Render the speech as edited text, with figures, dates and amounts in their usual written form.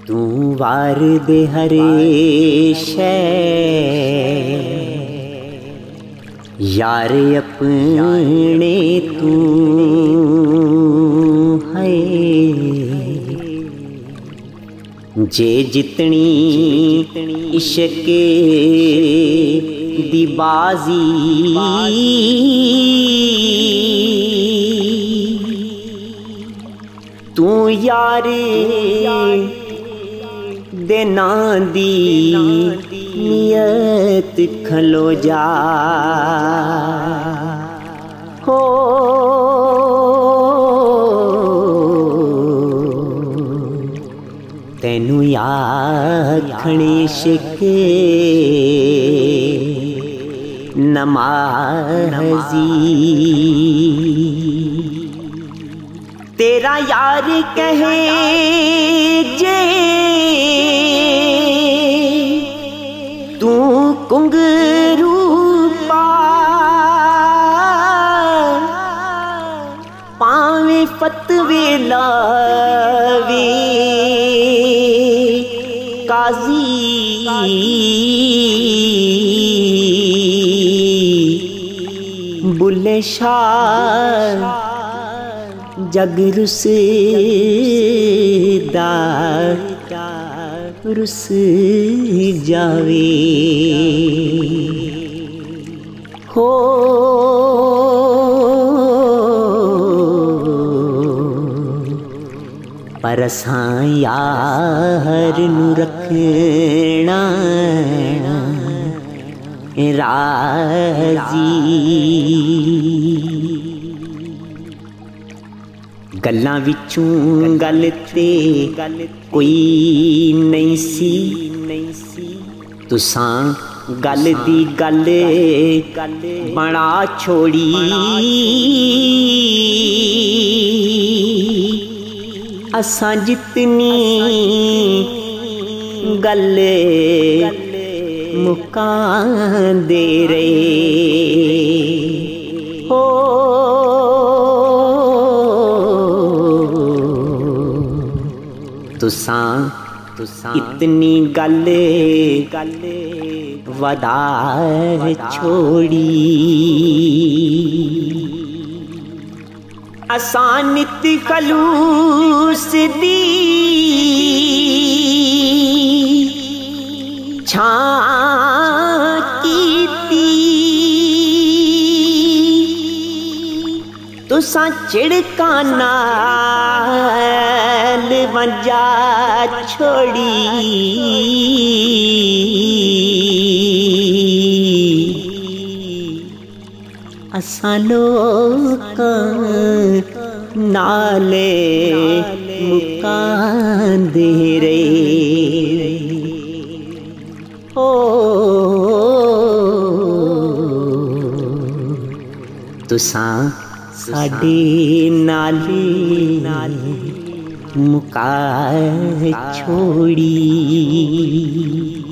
तू वार दे हरे शै यार अपने तू है जे जितनी इश्क दी बाजी तू यार दे ना दी नियत खलो जा हो तेनू आखणे शिके नमाज़ी तेरा यार कहे जे तू कुंगरू पावे फतवे लावे काजी बुल्ले शाह जग रुसदा रुस जावे हो पर असां यार नू रखना राजी गल्लां विचों गल ते कोई नहीं सी तुसां गल दी गल बना छोड़ी असां जितनी गल मुकांदे रहे हो तुसां इतनी गल वदा छोड़ी असां नित खलूस दी छां कीती तुसां चिड़का नाल वंजा छोड़ी असां लोकां नाले मुकांदे रहे हो तुसां साडे नाले मुका छोड़ी।